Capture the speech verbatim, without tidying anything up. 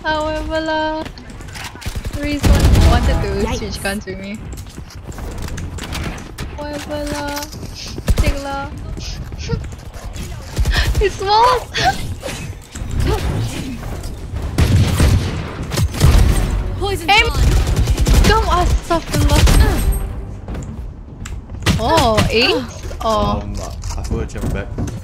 However lah. Reese one wanted to switch gun to me. Whatever lah. Take lah. It's small! Poison Aim! Come astaghfirullah. Oh, aim? Oh. Um, I thought it jumped back.